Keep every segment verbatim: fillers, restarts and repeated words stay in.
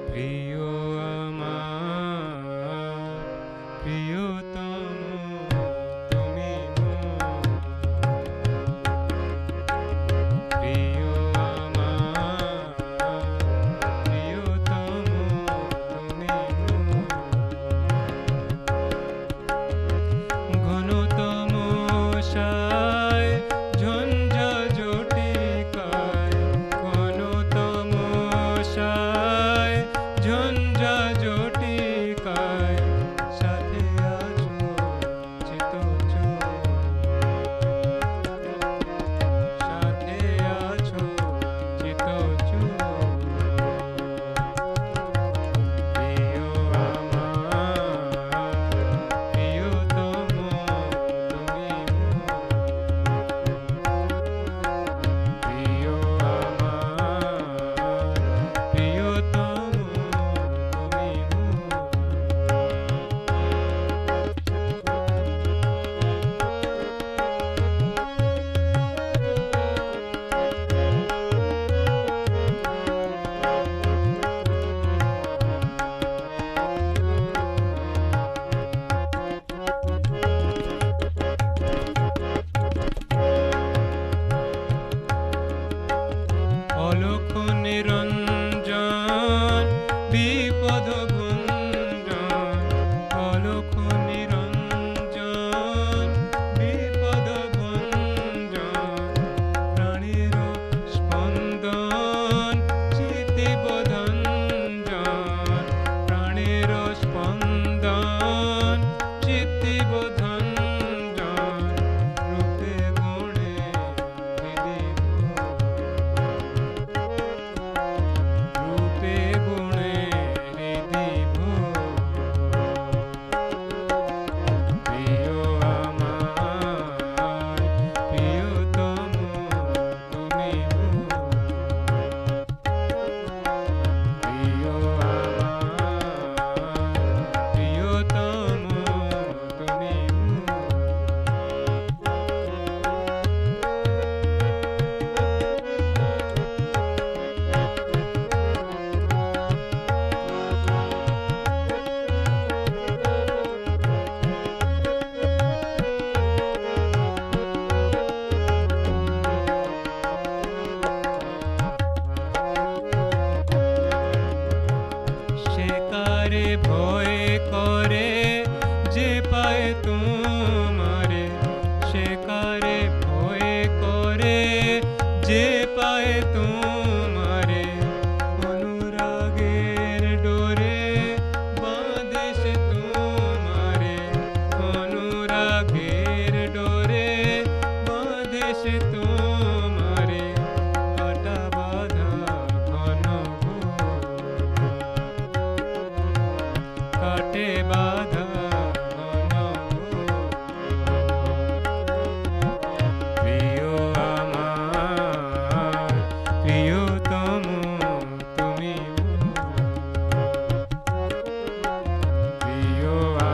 প্রিয় আমার প্রিয়তম তুমি মোর প্রিয় আমার প্রিয়তম তুমি মোর ঘনতম সায় ঝঞ্ঝা জটিকায় ঘনতম সায় ঝঞ্ঝা জটিকায় সাথে আছো চিতচোর সাথে আছো চিতচোর প্রিয় আমার প্রিয়তম তুমি মোর প্রিয় আমার প্রিয়তম তুমি অলক্ষ নিরঞ্জন বিপদ ভঞ্জন অলক্ষ নিরঞ্জন বিপদ ভঞ্জন প্রাণের স্পন্দন চিত্তিবোধঞ্জন প্রাণের স্পন্দন চিত্তিবোধঞ্জন রূপে গুণে হৃদি রূপে গুণে হৃদি প্রিয় আমার প্রিয়তম তুমি মোর প্রিয় আমার প্রিয়তম তুমি মোর সেকারে ভয় করে যে পায় তোমারে সেকারে ভয় করে যে পায় তোমারে অনুরাগের ডোরে বাঁধে সে তোমারে অনুরাগের ডোরে বাঁধে সে তোমারে কাটা বাঁধা ঘন ঘোর কাটে বাধা ঘন ঘোর প্রিয় আমার প্রিয়তম তুমি মোর প্রিয়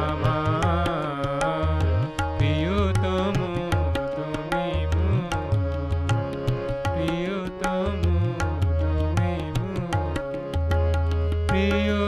আমার প্রিয়তম তুমি মোর প্রিয়তম তুমি মোর প্রিয়